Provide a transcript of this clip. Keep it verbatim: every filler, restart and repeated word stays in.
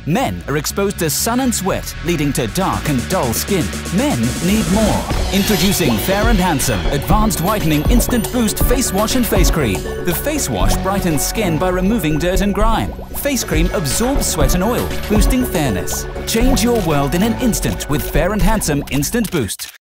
Men are exposed to sun and sweat, leading to dark and dull skin. Men need more. Introducing Fair and Handsome Advanced Whitening Instant Boost Face Wash and Face Cream. The face wash brightens skin by removing dirt and grime. Face cream absorbs sweat and oil, boosting fairness. Change your world in an instant with Fair and Handsome Instant Boost.